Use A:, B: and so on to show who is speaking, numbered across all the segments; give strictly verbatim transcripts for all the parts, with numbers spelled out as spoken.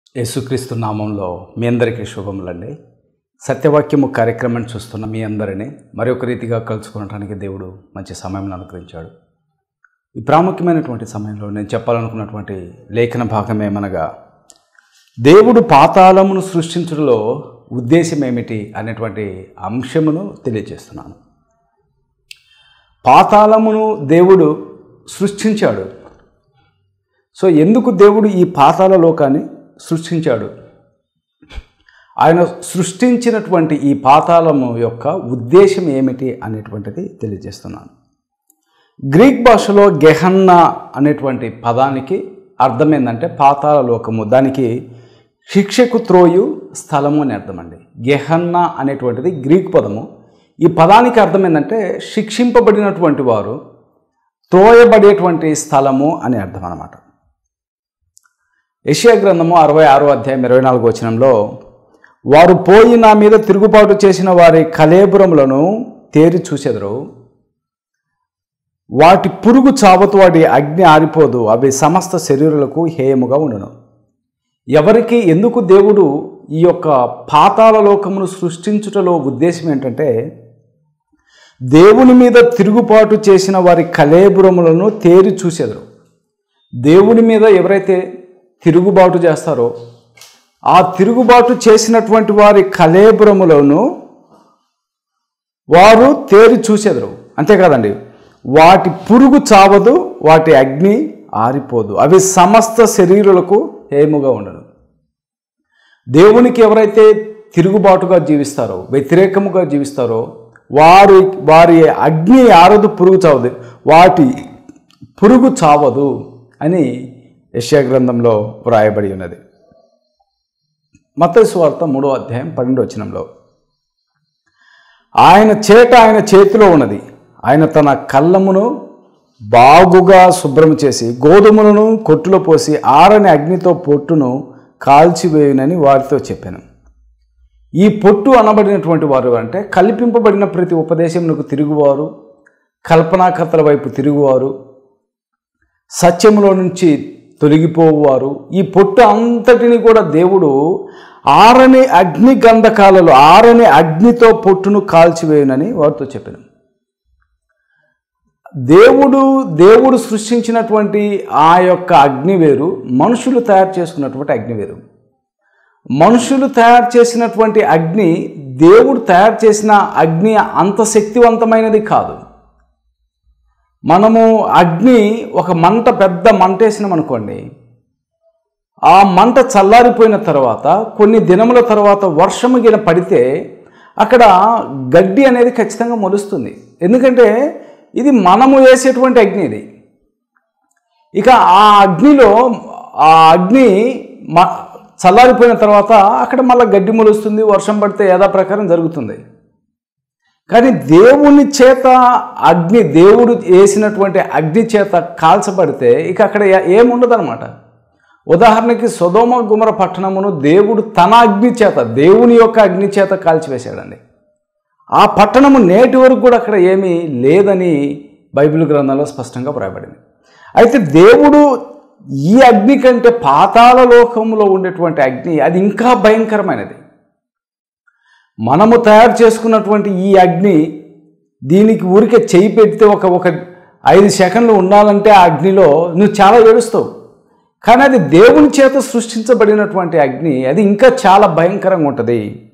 A: యేసుక్రీస్తు నామంలో మీ అందరికీ శుభములండి. సత్యవాక్యము కార్యక్రమాన్ని చూస్తున్న మీ అందరినీ మరొక రీతిగా కలుసుకోవడానికి దేవుడు మంచి సమయం అనుగ్రహించాడు. ఈ ప్రాముఖ్యమైనటువంటి సమయంలో నేను చెప్పాలనుకున్నటువంటి లేఖన భాగం ఏమనగా, దేవుడు పాతాళమును సృష్టించడంలో ఉద్దేశం ఏమిటి అనేటువంటి అంశమును తెలియజేస్తున్నాను. పాతాళమును దేవుడు సృష్టించాడు. సో ఎందుకు దేవుడు ఈ పాతాళ లోకాన్ని సృష్టించాడు? ఆయన సృష్టించినటువంటి ఈ పాతాళము యొక్క ఉద్దేశం ఏమిటి అనేటువంటిది తెలియజేస్తున్నాను. గ్రీక్ భాషలో గెహన్నా అనేటువంటి పదానికి అర్థం ఏంటంటే పాతాళ లోకము. దానికి శిక్షకు త్రోయు స్థలము అని అర్థం అండి. గెహన్నా అనేటువంటిది గ్రీక్ పదము. ఈ పదానికి అర్థం ఏంటంటే శిక్షింపబడినటువంటి వారు త్రోయబడేటువంటి స్థలము అని అర్థం అన్నమాట. యెషయా గ్రంథము అరవై ఆరో అధ్యాయం ఇరవై నాలుగు వచనంలో, వారు పోయి నా మీద తిరుగుబాటు చేసిన వారి కళేబురములను తేరి చూచెదరు, వాటి పురుగు చావతు వాటి అగ్ని ఆరిపోదు, అవి సమస్త శరీరులకు హేయముగా ఉండును. ఎవరికి ఎందుకు దేవుడు ఈ యొక్క పాతాళ లోకమును సృష్టించుటలో ఉద్దేశం ఏంటంటే, దేవుని మీద తిరుగుబాటు చేసిన వారి కళేబురములను తేరి చూచెదరు. దేవుని మీద ఎవరైతే తిరుగుబాటు చేస్తారో ఆ తిరుగుబాటు చేసినటువంటి వారి కళేబురములను వారు తేరి చూచెదరు. అంతేకాదండి, వాటి పురుగు చావదు, వాటి అగ్ని ఆరిపోదు, అవి సమస్త శరీరులకు హేముగా ఉండదు. దేవునికి ఎవరైతే తిరుగుబాటుగా జీవిస్తారో, వ్యతిరేకముగా జీవిస్తారో వారి వారి అగ్ని ఆరదు, పురుగు చావదు, వాటి పురుగు చావదు అని యెషయా గ్రంథంలో వ్రాయబడి ఉన్నది. మత్తయి సువార్త మూడో అధ్యాయం పన్నెండో వచనంలో, ఆయన చేట ఆయన చేతిలో ఉన్నది, ఆయన తన కళ్ళమును బాగుగా శుభ్రం చేసి గోధుమలను కొట్టులో పోసి ఆరని అగ్నితో పొట్టును కాల్చివేయునని వారితో చెప్పాను. ఈ పొట్టు అనబడినటువంటి వారు అంటే కల్పింపబడిన ప్రతి ఉపదేశమునకు తిరుగువారు, కల్పనాకర్తల వైపు తిరుగువారు, సత్యములో నుంచి తొలగిపోవారు. ఈ పొట్టు అంతటిని కూడా దేవుడు ఆరని అగ్ని గంధకాలలో ఆరని అగ్నితో పొట్టును కాల్చివేయునని వారితో చెప్పాను. దేవుడు దేవుడు సృష్టించినటువంటి ఆ యొక్క అగ్ని వేరు, మనుషులు తయారు చేసుకున్నటువంటి అగ్ని వేరు. మనుషులు తయారు చేసినటువంటి అగ్ని దేవుడు తయారు చేసిన అగ్ని అంత శక్తివంతమైనది కాదు. మనము అగ్ని ఒక మంట, పెద్ద మంట వేసినాం అనుకోండి, ఆ మంట చల్లారిపోయిన తర్వాత కొన్ని దినముల తర్వాత వర్షము గిన పడితే అక్కడ గడ్డి అనేది ఖచ్చితంగా మొలుస్తుంది. ఎందుకంటే ఇది మనము వేసేటువంటి అగ్ని ఇది. ఇక ఆ అగ్నిలో ఆ అగ్ని మ చల్లారిపోయిన తర్వాత అక్కడ మళ్ళీ గడ్డి మొలుస్తుంది, వర్షం పడితే యథాప్రకారం జరుగుతుంది. కానీ దేవుని చేత అగ్ని, దేవుడు వేసినటువంటి అగ్ని చేత కాల్చబడితే ఇక అక్కడ ఏముండదు అనమాట. ఉదాహరణకి సొదొమ గుమర పట్టణమును దేవుడు తన అగ్ని చేత, దేవుని యొక్క అగ్ని చేత కాల్చివేశాడండి. ఆ పట్టణము నేటి వరకు కూడా అక్కడ ఏమీ లేదని బైబిల్ గ్రంథంలో స్పష్టంగా వ్రాయబడింది. అయితే దేవుడు ఈ అగ్ని కంటే పాతాళ లోకంలో ఉండేటువంటి అగ్ని అది ఇంకా భయంకరమైనది. మనము తయారు చేసుకున్నటువంటి ఈ అగ్ని, దీనికి ఊరికే చేయి పెడితే ఒక ఒక ఐదు సెకండ్లు ఉండాలంటే ఆ అగ్నిలో నువ్వు చాలా ఏడుస్తావు. కానీ అది దేవుని చేత సృష్టించబడినటువంటి అగ్ని, అది ఇంకా చాలా భయంకరంగా ఉంటుంది.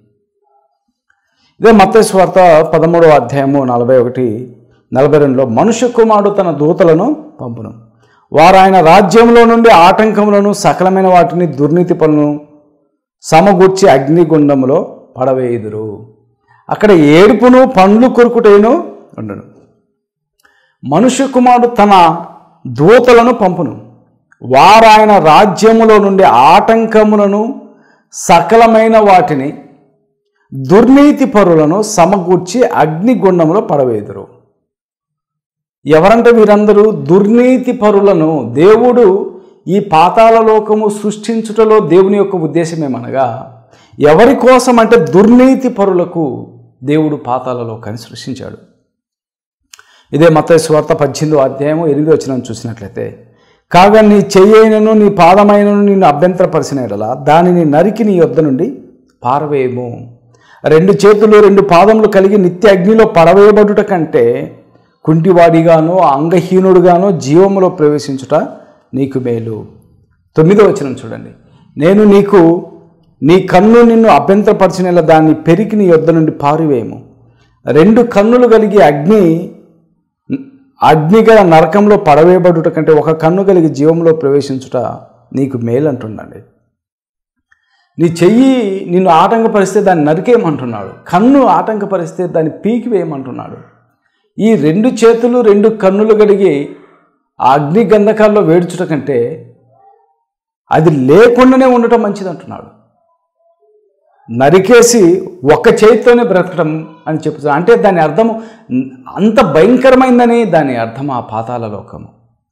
A: ఇదే మత్తయి సువార్త పదమూడవ అధ్యాయము నలభై ఒకటి నలభై రెండులో, మనుష్య కుమారుడు తన దూతలను పంపును, వారు ఆయన రాజ్యంలో నుండి ఆటంకములను సకలమైన వాటిని దుర్నీతి పనులను సమగూర్చి అగ్నిగుండములో పడవేయుదురు. అక్కడ ఏడుపును పండ్లు కొరుకుటేను ఉండను. మనుష్య కుమారుడు తన దూతలను పంపును, వారు ఆయన రాజ్యములో నుండి ఆటంకములను సకలమైన వాటిని దుర్నీతి పరులను సమగూర్చి అగ్నిగుండములో పడవేయుదురు. ఎవరంటే వీరందరూ దుర్నీతి పరులను. దేవుడు ఈ పాతాళ లోకము సృష్టించుటలో దేవుని యొక్క ఉద్దేశం ఏమనగా, ఎవరి కోసం అంటే దుర్నీతి పరులకు దేవుడు పాతాళ లోకాన్ని సృష్టించాడు. ఇదే మత్తయి సువార్త పద్దెనిమిదో అధ్యాయము ఎనిమిదో వచనం చూసినట్లయితే, కాగా నీ చెయ్యైనను నీ పాదమైనను నిన్ను అభ్యంతరపరిచిన ఎడల దానిని నరికి నీ యొద్ద నుండి పారవేయము. రెండు చేతులు రెండు పాదములు కలిగి నిత్య అగ్నిలో పడవేయబడుట కంటే కుంటివాడిగానో అంగహీనుడుగానో జీవములో ప్రవేశించుట నీకు మేలు. తొమ్మిదో వచనం చూడండి. నేను నీకు నీ కన్ను నిన్ను అభ్యంతరపరిచిన దాన్ని పెరికి నీ యొద్ద నుండి పారివేయము. రెండు కన్నులు కలిగి అగ్ని అగ్నిగల నరకంలో పడవేయబడుట కంటే ఒక కన్ను కలిగి జీవంలో ప్రవేశించుట నీకు మేలు అంటుండండి. నీ చెయ్యి నిన్ను ఆటంకపరిస్తే దాన్ని నరికేయమంటున్నాడు. కన్ను ఆటంకపరిస్తే దాన్ని పీకివేయమంటున్నాడు. ఈ రెండు చేతులు రెండు కన్నులు కలిగి ఆ అగ్ని గంధకాల్లో వేడుచుట కంటే అది లేకుండానే ఉండటం మంచిది అంటున్నాడు. నరికేసి ఒక్క చేతితోనే బ్రతకడం అని చెప్తున్నా అంటే దాని అర్థం అంత భయంకరమైందని దాని అర్థం ఆ పాతాళ లోకము.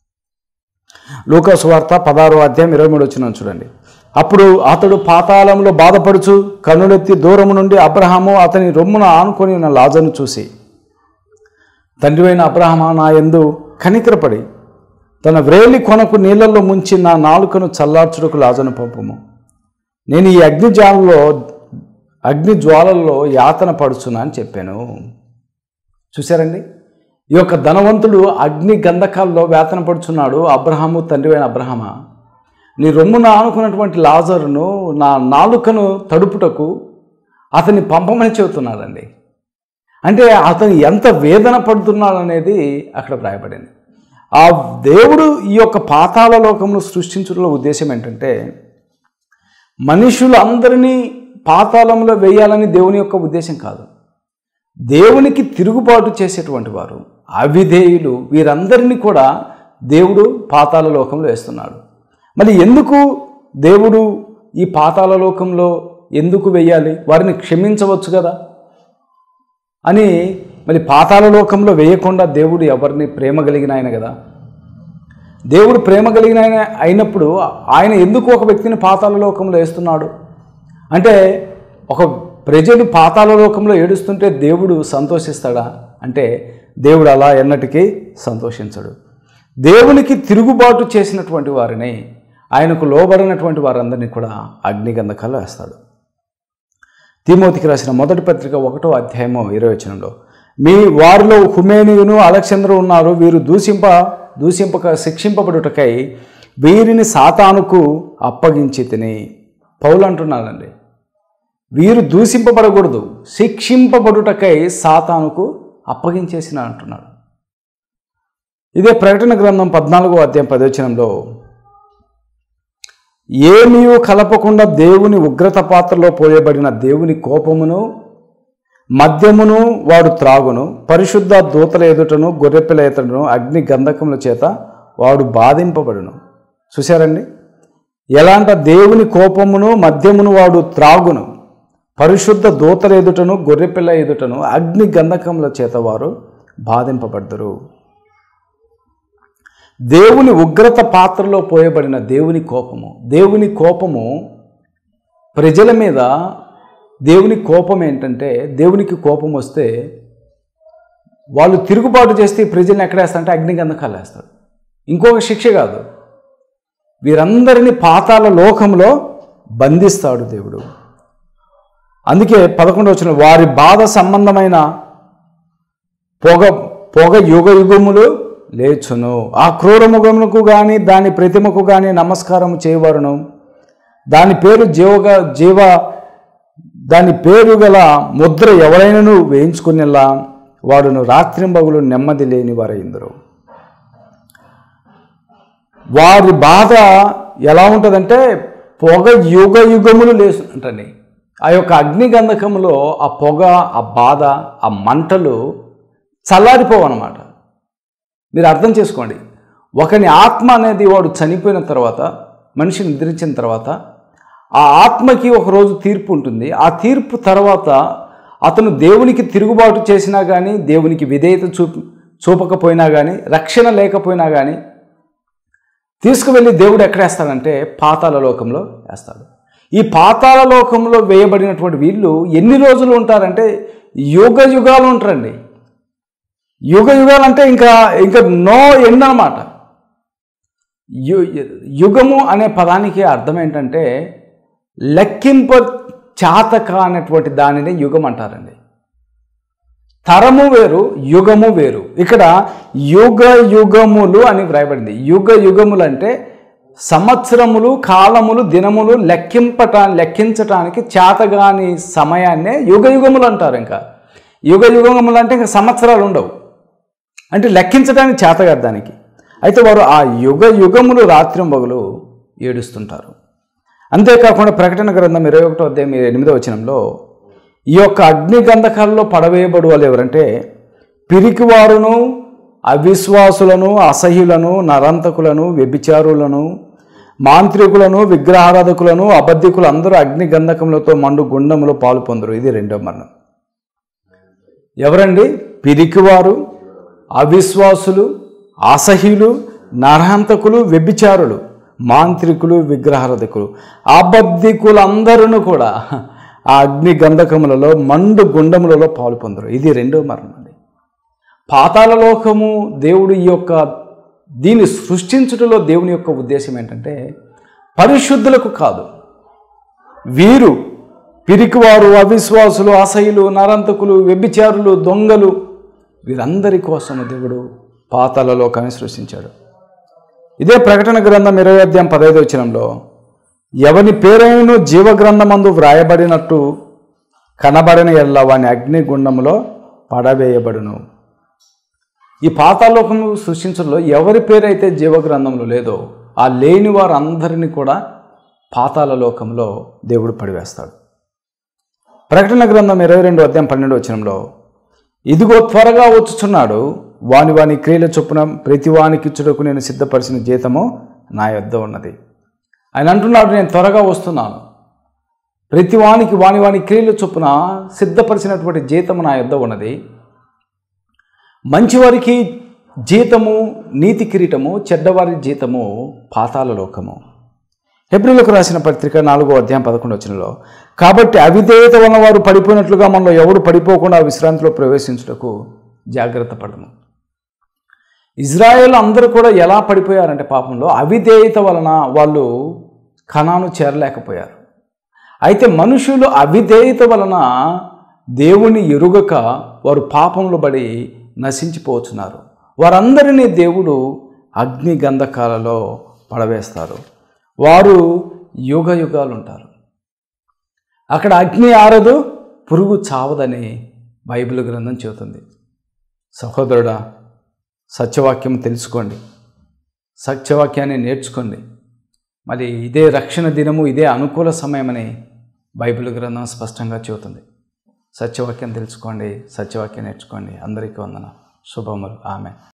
A: లూకా సువార్త పదహారో అధ్యాయం ఇరవై మూడు వచనం చూడండి. అప్పుడు అతడు పాతాళంలో బాధపడుచు కన్నులెత్తి దూరము నుండి అబ్రహాము అతని రొమ్మున ఆనుకొని ఉన్న లాజరును చూసి, తండ్రివైన అబ్రహామా, నా యందు కనికరపడి తన వ్రేలి కొనకు నీళ్లలో ముంచి నా నాలుకను చల్లార్చుటకు లాజరును పంపుము. నేను ఈ అగ్ని జ్వాలలో అగ్ని జ్వాలల్లో యాతన పడుచున్నా అని చెప్పాను. చూశారండి, ఈ యొక్క ధనవంతుడు అగ్ని గంధకాల్లో వేతన పడుచున్నాడు. అబ్రహాము, తండ్రివైన అబ్రహామా, నీ రొమ్మున ఆనుకున్నటువంటి లాజరును నా నాలుకను తడుపుటకు అతన్ని పంపమని చెబుతున్నాడండి. అంటే అతను ఎంత వేదన పడుతున్నాడనేది అక్కడ వ్రాయబడింది. ఆ దేవుడు ఈ యొక్క పాతాళ లోకమును సృష్టించడంలో ఉద్దేశం ఏంటంటే మనుషులందరినీ పాతాళంలో వేయాలని దేవుని యొక్క ఉద్దేశం కాదు. దేవునికి తిరుగుబాటు చేసేటువంటి వారు, అవిధేయులు, వీరందరినీ కూడా దేవుడు పాతాళ లోకంలో వేస్తున్నాడు. మరి ఎందుకు దేవుడు ఈ పాతాళ లోకంలో ఎందుకు వేయాలి? వారిని క్షమించవచ్చు కదా అని మరి పాతాళ లోకంలో వేయకుండా దేవుడు ఎవరిని ప్రేమ కలిగిన ఆయన కదా. దేవుడు ప్రేమ కలిగిన ఆయన అయినప్పుడు ఆయన ఎందుకు ఒక వ్యక్తిని పాతాళ లోకంలో వేస్తున్నాడు అంటే, ఒక ప్రజలు పాతాళ లోకంలో ఏడుస్తుంటే దేవుడు సంతోషిస్తాడా అంటే దేవుడు అలా ఎన్నటికీ సంతోషించడు. దేవునికి తిరుగుబాటు చేసినటువంటి వారిని, ఆయనకు లోబడినటువంటి వారందరినీ కూడా అగ్నిగంధకాల్లో వేస్తాడు. తిమోతికి రాసిన మొదటి పత్రిక ఒకటో అధ్యాయము ఇరవై వచనంలో, మీ వారిలో హుమేనియును అలెగ్జాండరు ఉన్నారు, వీరు దూషింప దూషింపక శిక్షింపబడుటకై వీరిని సాతానుకు అప్పగించి తిని. పౌలు అంటున్నాడండి, వీరు దూషింపబడకూడదు, శిక్షింపబడుటకై సాతానుకు అప్పగించేసిన అంటున్నాడు. ఇదే ప్రకటన గ్రంథం పద్నాలుగో అధ్యాయం పదవచనంలో, ఏమీ కలపకుండా దేవుని ఉగ్రత పాత్రలో పోయబడిన దేవుని కోపమును మద్యమును వాడు త్రాగును, పరిశుద్ధ దూతల ఎదుటను గొర్రెపిల్ల ఎదుటను అగ్ని గంధకముల చేత వాడు బాధింపబడును. చూశారండి, ఎలాంటి దేవుని కోపమును మద్యమును వాడు త్రాగును, పరిశుద్ధ దూతల ఎదుటను గొర్రెపిల్ల ఎదుటను అగ్ని గంధకముల చేత వారు బాధింపబడ్డరు. దేవుని ఉగ్రత పాత్రలో పోయబడిన దేవుని కోపము, దేవుని కోపము ప్రజల మీద. దేవుని కోపం ఏంటంటే, దేవునికి కోపం వస్తే వాళ్ళు తిరుగుబాటు చేస్తే ప్రజల్ని ఎక్కడ వేస్తారంటే అగ్ని గంధకాలు వేస్తాడు. ఇంకొక శిక్ష కాదు, వీరందరినీ పాతాళ లోకంలో బంధిస్తాడు దేవుడు. అందుకే పదకొండవ వచనం, వారి బాధ సంబంధమైన పొగ పొగ యుగ యుగములు లేచును, ఆ క్రూర ముఖమునకు కానీ దాని ప్రతిమకు కానీ నమస్కారం చేయవారును, దాని పేరు జీవగా జీవ దాని పేరు గల ముద్ర ఎవరైనాను వేయించుకునేలా వాడును రాత్రింబగులు నెమ్మది లేని వారైందరు. వారి బాధ ఎలా ఉంటుందంటే పొగ యుగ యుగములు లేస్తుంటండి. ఆ యొక్క అగ్నిగంధకములో ఆ పొగ, ఆ బాధ, ఆ మంటలు చల్లారిపోవన్నమాట. మీరు అర్థం చేసుకోండి, ఒకని ఆత్మ అనేది వాడు చనిపోయిన తర్వాత, మనిషి నిద్రించిన తర్వాత ఆ ఆత్మకి ఒకరోజు తీర్పు ఉంటుంది. ఆ తీర్పు తర్వాత అతను దేవునికి తిరుగుబాటు చేసినా కానీ, దేవునికి విధేయత చూపి చూపకపోయినా కానీ, రక్షణ లేకపోయినా కానీ తీసుకువెళ్ళి దేవుడు ఎక్కడ వేస్తాడంటే పాతాళ లోకంలో వేస్తాడు. ఈ పాతాళ లోకంలో వేయబడినటువంటి వీళ్ళు ఎన్ని రోజులు ఉంటారంటే యుగ యుగాలు ఉంటారండి. యుగ యుగాలు అంటే ఇంకా ఇంకా నో ఎండ్ అన్నమాట. యు యుగము అనే పదానికి అర్థం ఏంటంటే లెక్కింప చాతక అనేటువంటి దానిని యుగం అంటారండి. తరము వేరు, యుగము వేరు. ఇక్కడ యుగ యుగములు అని వ్రాయబడింది. యుగ యుగములు అంటే సంవత్సరములు, కాలములు, దినములు లెక్కింపటా లెక్కించటానికి చేతగాని సమయాన్నే యుగ యుగములు అంటారు. ఇంకా యుగ యుగములు అంటే ఇంకా సంవత్సరాలు ఉండవు, అంటే లెక్కించడానికి చేతగాదు దానికి. అయితే వారు ఆ యుగ యుగములు రాత్రింబగలు ఏడుస్తుంటారు. అంతేకాకుండా ప్రకటన గ్రంథం ఇరవై ఒకటో అధ్యాయం ఎనిమిదో వచనంలో ఈ యొక్క అగ్ని గంధకాలలో పడవేయబడు వాళ్ళు ఎవరంటే పిరికివారును, అవిశ్వాసులను, అసహ్యులను, నరంతకులను, వ్యభిచారులను, మాంత్రికులను, విగ్రహారాధకులను, అబద్ధికులు అందరూ అగ్ని గంధకములతో మండు గుండములో పాలు పొందరు. ఇది రెండో మరణం. ఎవరండి? పిరికివారు, అవిశ్వాసులు, అసహ్యులు, నరహంతకులు, వ్యభిచారులు, మాంత్రికులు, విగ్రహారాధకులు, అబద్ధికులందరూ కూడా ఆ అగ్ని గంధకములలో మండు గుండములలో పాలు పొందరు. ఇది రెండో మరణం అండి. పాతాళ లోకము దేవుడు ఈ యొక్క దీన్ని సృష్టించుటలో దేవుని యొక్క ఉద్దేశం ఏంటంటే పరిశుద్ధులకు కాదు, వీరు పిరికివారు, అవిశ్వాసులు, అసహ్యులు, నరంతకులు, వ్యభిచారులు, దొంగలు, వీరందరి కోసము దేవుడు పాతాళ లోకాన్ని సృష్టించాడు. ఇదే ప్రకటన గ్రంథం ఇరవై అధ్యాయం పదహైదు వచనంలో ఎవని పేరైనను జీవగ్రంథమందు వ్రాయబడినట్టు కనబడిన ఎల్ల వాని అగ్నిగుండములో పడవేయబడును. ఈ పాతాళలోకము సృష్టించడంలో ఎవరి పేరైతే జీవగ్రంథంలో లేదో ఆ లేని వారందరినీ కూడా పాతాళ లోకంలో దేవుడు పడివేస్తాడు. ప్రకటన గ్రంథం ఇరవై రెండు అధ్యాయం పన్నెండు వచనంలో ఇదిగో త్వరగా వచ్చుచున్నాడు, వాని వాని క్రియల చొప్పున ప్రతి వానికిచ్చుటకు నేను సిద్ధపరిచిన జీతము నా యొద్ద ఉన్నది. ఆయన అంటున్నాడు, నేను త్వరగా వస్తున్నాను, ప్రతి వానికి వాని వాని క్రియల చొప్పున సిద్ధపరిచినటువంటి జీతము నా యొద్ద ఉన్నది. మంచివారికి జీతము నీతి కిరీటము, చెడ్డవారి జీతము పాతాళ లోకము. హెబ్రీయులకు రాసిన పత్రిక నాలుగో అధ్యాయం పదకొండు వచనంలో కాబట్టి అవిధేయత వలన వారు పడిపోయినట్లుగా మనలో ఎవడు పడిపోకుండా విశ్రాంతిలో ప్రవేశించుటకు జాగ్రత్త పడము. ఇజ్రాయేల్ అందరూ కూడా ఎలా పడిపోయారంటే పాపంలో అవిధేయత వలన వాళ్ళు కనాను చేరలేకపోయారు. అయితే మనుషులు అవిధేయత వలన దేవుని ఎరుగక వారు పాపంలో పడి నశించిపోతున్నారు. వారందరినీ దేవుడు అగ్ని గంధకాలలో పడవేస్తారు. వారు యుగ యుగాలు ఉంటారు. అక్కడ అగ్ని ఆరదు, పురుగు చావదని బైబిల్ గ్రంథం చెబుతుంది. సహోదరుడా, సత్యవాక్యం తెలుసుకోండి, సత్యవాక్యాన్ని నేర్చుకోండి. మరి ఇదే రక్షణ దినము, ఇదే అనుకూల సమయమని బైబిల్ గ్రంథం స్పష్టంగా చెబుతుంది. సత్యవాక్యం తెలుసుకోండి, సత్యవాక్యం నేర్చుకోండి. అందరికీ వందన, శుభములు. ఆమె